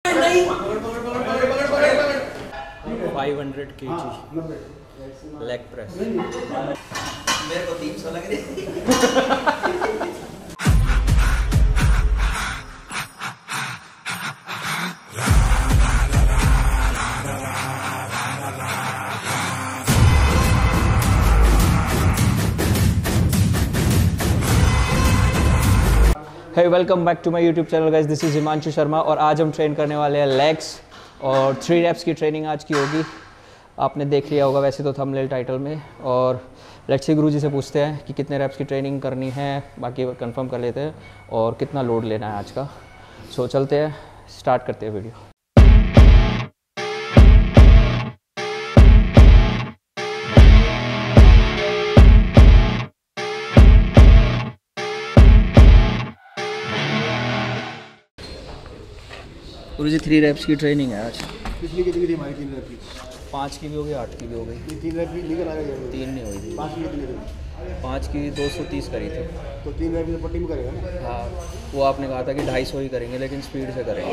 500 kg leg press. मेरे को 300 लग रही। Hey welcome back to my YouTube channel guys, this is Himanshu Sharma और आज हम ट्रेन करने वाले हैं लेग्स और 3 रेप्स की ट्रेनिंग आज की होगी। आपने देख लिया होगा वैसे तो थंबनेल टाइटल में। और लेट्स सी गुरुजी से पूछते हैं कि कितने रेप्स की ट्रेनिंग करनी है, बाकी कंफर्म कर लेते हैं और कितना लोड लेना है आज का। सो चलते हैं, स्टार्ट करते हैं वीडियो। गुरुजी 3 रेप्स की ट्रेनिंग है आज। पिछली कितनी थी हमारी 3 रैप की? 5 की भी हो गई, 8 की भी हो गई। 3 रैप की लेकर आ गए? 3 नहीं हुई थी। 5 की कितनी थी? 5 की 230 करी थी। तो 3 रैप की तो पट्टी में करेगा ना? हाँ, वो आपने कहा था कि 250 ही करेंगे लेकिन स्पीड से करेंगे।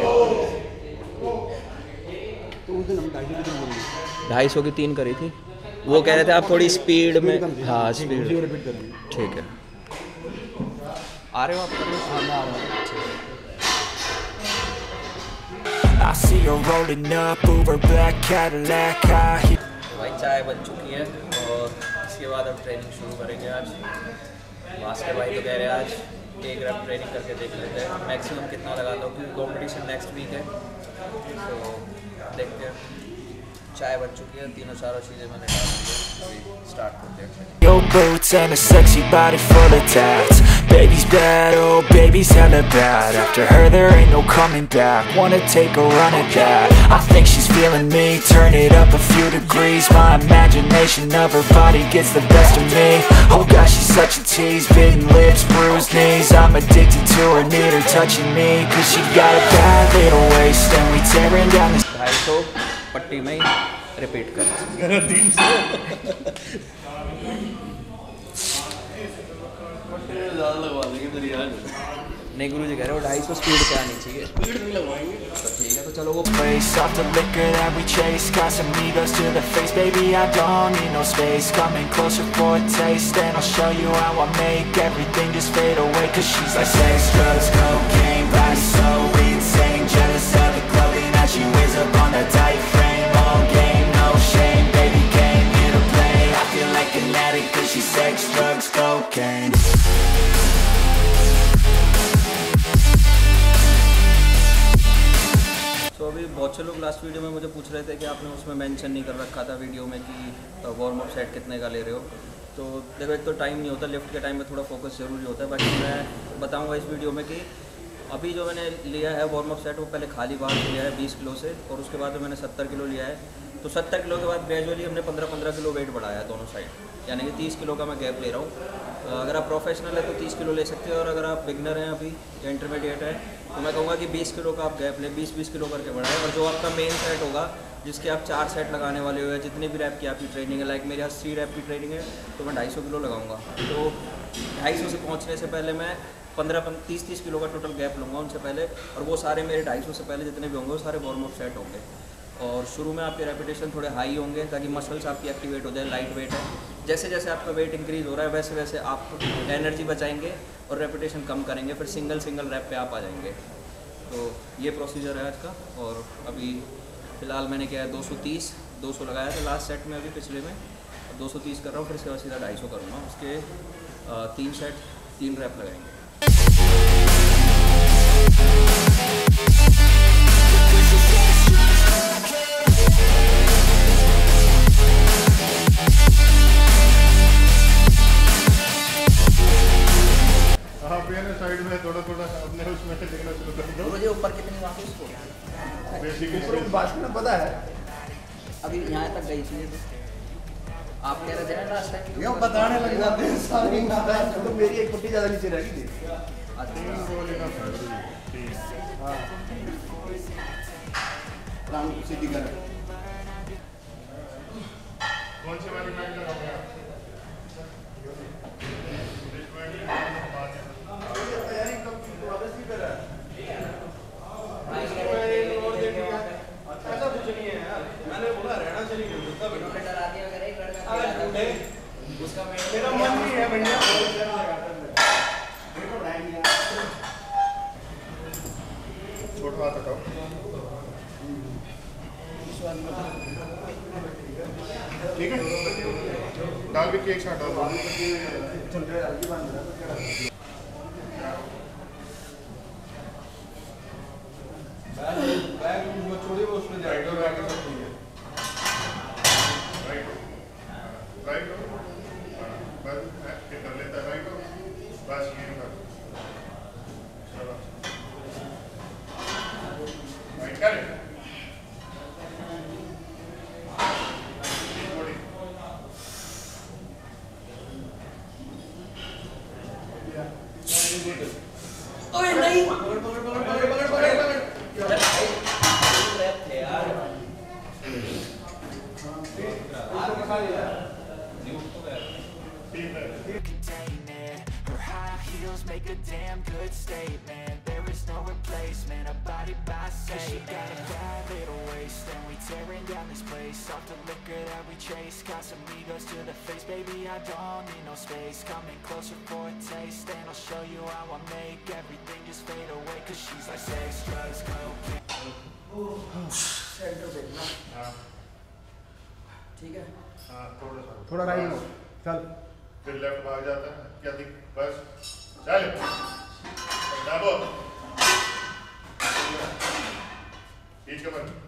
तो उस दिन हम 250 की बोल दी। 250 की 3 करी थी। वो कह रहे थे आप थोड़ी स्पीड में। हाँ स्पीड रिपीट करेंगे। ठीक है। आ रहे हो आप? हाँ मैं आ रहा हूँ। I see her rolling up, Uber black Cadillac. भाई चाय बन चुकी है और इसके बाद अब ट्रेनिंग शुरू करेंगे आज। मास्टर भाई तो कह रहे हैं आज एक रैप ट्रेनिंग करके देख लेते हैं मैक्सिमम कितना लगाता हूँ, क्योंकि कॉम्पिटिशन नेक्स्ट वीक है। तो देखते हैं। चाय बन चुकी है, तीनों चारों चीज़ें मैंने डाल दी है। अभी स्टार्ट करते हैं। Your boots and a sexy body full of tats. Baby's bad, oh baby's hella bad. After her there ain't no coming back. Wanna take a run at that? I think she's feeling me. Turn it up a few degrees. My imagination of her body gets the best of me. Oh gosh, she's such a tease. Bitten lips, bruised knees. I'm addicted to her, need her touching me. Cause she got a bad little waist. And we tearing down this 250 पट्टी में ही repeat कर। 300 नहीं गुरु जी कह रहे हो 250 speed पे आनी चाहिए। स्पीड नहीं लगवाएंगे तो ठीक है। तो चलो वो place off the liquor that we chase. Got some egos to the face, baby, I don't need no space. Coming closer for a taste, and I'll show you how I make everything just fade away. Cause she's like sex, drugs, cocaine, body so insane. Jealous of the clothing that she wears up on that tight frame. All game, no shame, baby came here to play. I feel like an addict cause she's sex, drugs, cocaine. तो अभी बहुत से लोग last video में मुझे पूछ रहे थे कि आपने उसमें मेंशन नहीं कर रखा था वीडियो में कि वार्म अप सेट कितने का ले रहे हो। तो देखो एक तो टाइम नहीं होता, लिफ्ट के टाइम में थोड़ा फोकस ज़रूरी होता है। बाकी मैं बताऊंगा इस वीडियो में कि अभी जो मैंने लिया है वार्म अप सेट वो पहले खाली बाहर से लिया है 20 किलो से, और उसके बाद मैंने 70 किलो लिया है। तो 70 किलो के बाद ग्रेजुअली हमने 15-15 किलो वेट बढ़ाया है दोनों साइड, यानी कि 30 किलो का मैं गैप ले रहा हूँ। अगर आप प्रोफेशनल है तो 30 किलो ले सकते हो, और अगर आप बिगनर हैं अभी या इंटरमीडिएट है तो मैं कहूँगा कि 20 किलो का आप गैप लें, 20-20 किलो करके बढ़ाएं। और जो आपका मेन सेट होगा जिसके आप 4 सेट लगाने वाले हो, या जितनी भी रैप की आपकी ट्रेनिंग है, लाइक मेरे यहाँ 3 रैप की ट्रेनिंग है तो मैं 250 किलो लगाऊंगा। तो 250 से पहुँचने से पहले मैं 15-30 किलो का टोटल गैप लूँगा उनसे पहले, और वो सारे मेरे 250 से पहले जितने भी होंगे वो सारे वार्म अप सेट होंगे। और शुरू में आपके रेपिटेशन थोड़े हाई होंगे ताकि मसल्स आपकी एक्टिवेट हो जाए, लाइट वेट है। जैसे जैसे आपका वेट इंक्रीज़ हो रहा है वैसे वैसे आप एनर्जी बचाएंगे और रेपिटेशन कम करेंगे, फिर सिंगल रैप पे आप आ जाएंगे। तो ये प्रोसीजर है आज का। और अभी फ़िलहाल मैंने क्या है 200 लगाया था लास्ट सेट में, अभी पिछले में 230 कर रहा हूँ, फिर इसके बाद सीधा 250 करूँगा। उसके 3 सेट 3 रैप लगाएंगे। साइड में थोड़ा अपने उसमें देखना शुरू कर दो। मुझे ऊपर कितनी वापस इसको बेसिकली बात में पता है अभी यहाँ तक गई थी। आप कह रहे थे ना लास्ट टाइम ये बताने लग जाते हैं सारी बात। तो मेरी एक पट्टी ज़्यादा नीचे रह गई थी। हाँ राम सीधी कर। कौन से वाली मैच लगाओगे आप? तैयारी कब की? वापस की कर रहा है? ठीक है, डाल के एक साथ डाल दो। बैग वो छोड़िए, वो उसमें जाएगा और आगे सब ठीक है। राइट बस ऐसे कर लेता है, राइट बस ये कर, चलो राइट कर ओए नहीं, पकड़ पकड़ पकड़ पकड़ पकड़ पकड़ यार, Her high heels make a damn good statement. There is no replacement, a body by say. She got a bad little waist, and we tearing down this place. Off the liquor that we chase, got some egos to the face. Baby, I don't need no space. Coming closer for a taste, and I'll show you how I make everything just fade away. Cause she's like sex, drugs, cocaine. Centre देखना, ठीक है? हाँ थोड़ा right लो, चल फिर left भाग जाता है, क्या दिख, बस चल डाबो बीच के बन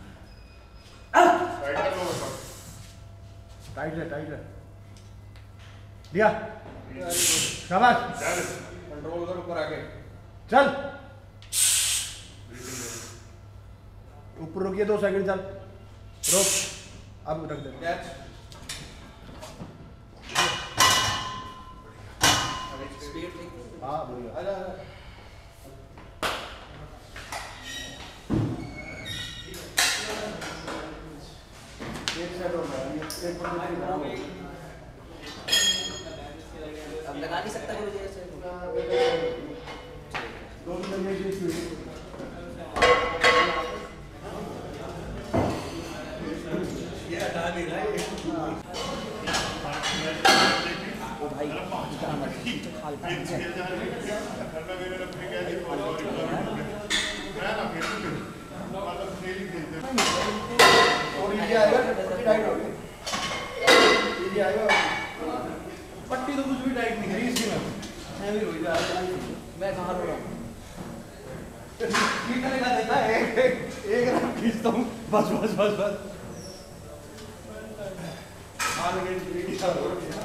राइट कर लो, बस टाइट है दिया, शाबाश, चल कंट्रोल कर ऊपर आके, चल ऊपर रुकिए 2 सेकंड, चल रोक, अब रख दे, कैच, स्पीड ठीक, हाँ बढ़िया, आजा एक साइड हो गया, एक पर अब लगा नहीं सकता गुरु जी ऐसे, 2 मिनट में स्पीड, ये हटा नहीं रहा है, ओ भाई इतना मत खाल और ये आएगा टाइट हो गया, ये आएगा पट्टी तो कुछ भी टाइट नहीं है इसकी, मैं भी रोई जा रहा हूं, मैं कहाँ रो रहा हूँ, ठीक लगा देता है, एक राउंड खींचता हूँ, बस मान गए की चालू हो गया,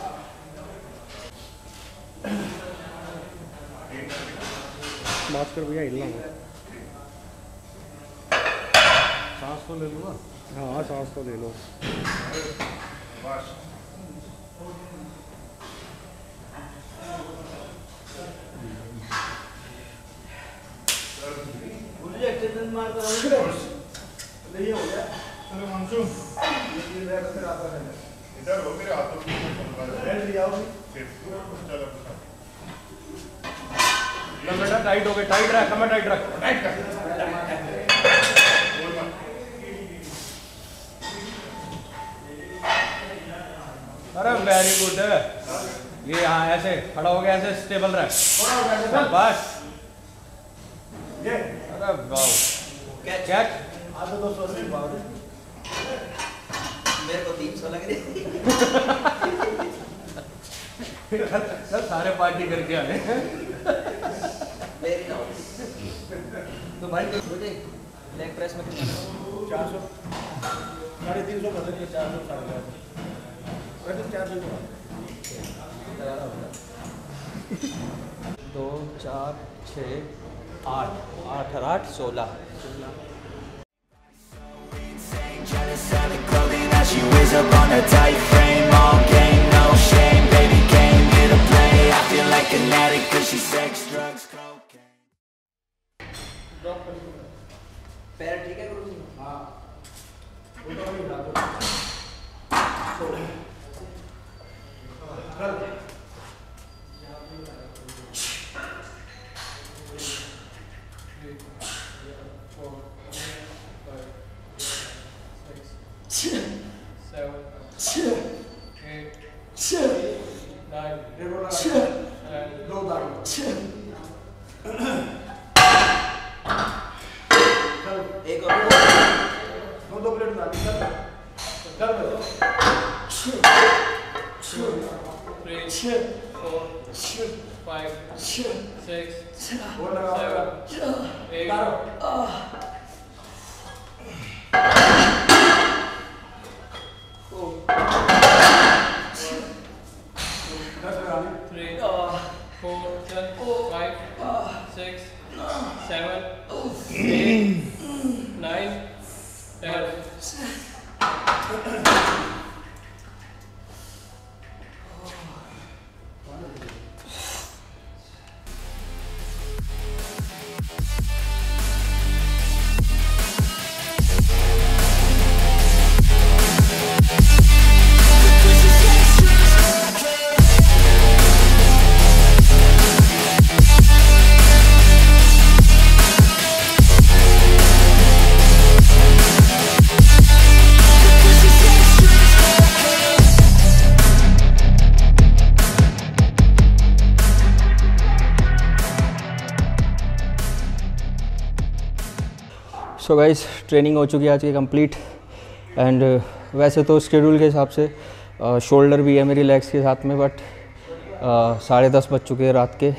बात कर भैया, हिलना सांस तो ले लो ना, हाँ सांस तो ले लो, बस गुरु जी एक्सरसाइज मारता हूँ, नहीं हो गया, चलो मानसून इधर हो, मेरे हाथों की लिया चलो बेटा, टाइट हो गए, टाइट रख, हमें टाइट रख, राइट कर, अरे वेरी गुड, ये यहाँ ऐसे खड़ा हो गया, ऐसे स्टेबल रह, बस, अरे वाह, कैच, आधा 280 पावर, मेरे को 300 लग रही, कल सारे पार्टी करके आए, मेरी ना हो, तो भाई गुरु जी लेग प्रेस में कितना, 400, 350 कर देंगे, 400 400 2 4 6 8 8 और 8 16, Jealous of the clothing that she wears up on a tight frame. All game, no shame, baby came here to play. I feel like an addict cause she's sex, drugs, cocaine. पैर ठीक है गुरु जी, हाँ, एक और दो plate ला कर 3 4 5 6 7 8 3 4 5 6 7 8 9 10 so guys training हो चुकी है आज की कंप्लीट एंड वैसे तो शेड्यूल के हिसाब से शोल्डर भी है मेरी लेग्स के साथ में, बट 10:30 बज चुके हैं रात के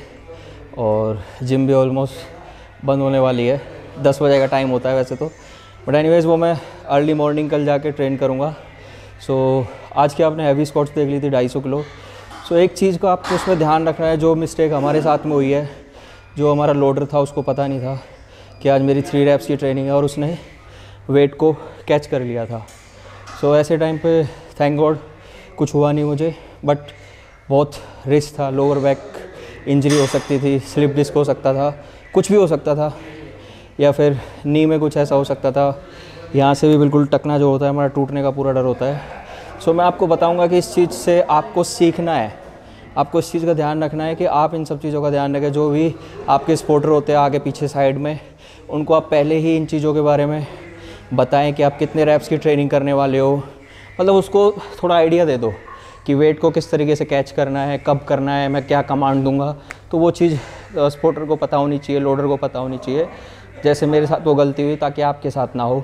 और जिम भी ऑलमोस्ट बंद होने वाली है। 10 बजे का टाइम होता है वैसे तो, बट एनीवेज़ वो मैं अर्ली मॉर्निंग कल जाके ट्रेन करूँगा। सो आज की आपने हैवी स्क्वाट्स देख ली थी 250 किलो। सो एक चीज़ का आपको उसमें ध्यान रखना है, जो मिस्टेक हमारे साथ में हुई है, जो हमारा लोडर था उसको पता नहीं था कि आज मेरी 3 रैप्स की ट्रेनिंग है और उसने वेट को कैच कर लिया था। सो ऐसे टाइम पे थैंक गॉड कुछ हुआ नहीं मुझे, बट बहुत रिस्क था। लोअर बैक इंजरी हो सकती थी, स्लिप डिस्क हो सकता था, कुछ भी हो सकता था, या फिर नी में कुछ ऐसा हो सकता था। यहाँ से भी बिल्कुल टकना जो होता है हमारा टूटने का पूरा डर होता है। सो मैं आपको बताऊँगा कि इस चीज़ से आपको सीखना है, आपको इस चीज़ का ध्यान रखना है कि आप इन सब चीज़ों का ध्यान रखें। जो भी आपके स्पोर्टर होते हैं आगे पीछे साइड में, उनको आप पहले ही इन चीज़ों के बारे में बताएं कि आप कितने रैप्स की ट्रेनिंग करने वाले हो। मतलब उसको थोड़ा आइडिया दे दो कि वेट को किस तरीके से कैच करना है, कब करना है, मैं क्या कमांड दूंगा। तो वो चीज़ स्पोर्टर को पता होनी चाहिए, लोडर को पता होनी चाहिए, जैसे मेरे साथ वो गलती हुई ताकि आपके साथ ना हो।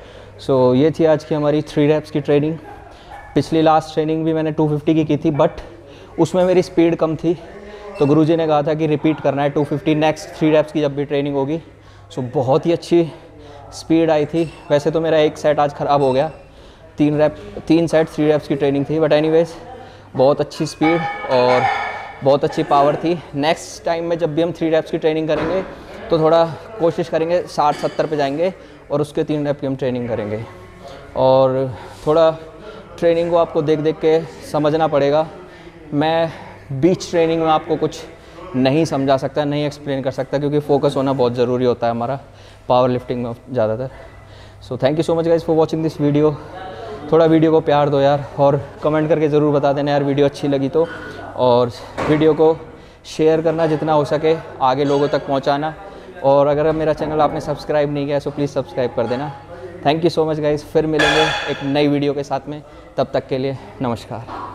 सो ये थी आज की हमारी 3 रैप्स की ट्रेनिंग। पिछली लास्ट ट्रेनिंग भी मैंने 250 की थी, बट उसमें मेरी स्पीड कम थी, तो गुरुजी ने कहा था कि रिपीट करना है 250 नेक्स्ट 3 रैप्स की जब भी ट्रेनिंग होगी। सो बहुत ही अच्छी स्पीड आई थी। वैसे तो मेरा एक सेट आज ख़राब हो गया, 3 सेट 3 रैप्स की ट्रेनिंग थी, बट एनीवेज बहुत अच्छी स्पीड और बहुत अच्छी पावर थी। नेक्स्ट टाइम में जब भी हम 3 रैप्स की ट्रेनिंग करेंगे तो थोड़ा कोशिश करेंगे 60-70 पे जाएंगे और उसके 3 रैप की हम ट्रेनिंग करेंगे। और थोड़ा ट्रेनिंग को आपको देख देख के समझना पड़ेगा। मैं बीच ट्रेनिंग में आपको कुछ नहीं समझा सकता, नहीं एक्सप्लेन कर सकता, क्योंकि फोकस होना बहुत ज़रूरी होता है हमारा पावर लिफ्टिंग में ज़्यादातर। So thank you so much guys for watching this video. थोड़ा वीडियो को प्यार दो यार, और कमेंट करके ज़रूर बता देना यार वीडियो अच्छी लगी तो, और वीडियो को शेयर करना जितना हो सके, आगे लोगों तक पहुँचाना। और अगर मेरा चैनल आपने सब्सक्राइब नहीं किया है तो प्लीज़ सब्सक्राइब कर देना। Thank you so much guys. फिर मिलेंगे एक नई वीडियो के साथ में, तब तक के लिए नमस्कार।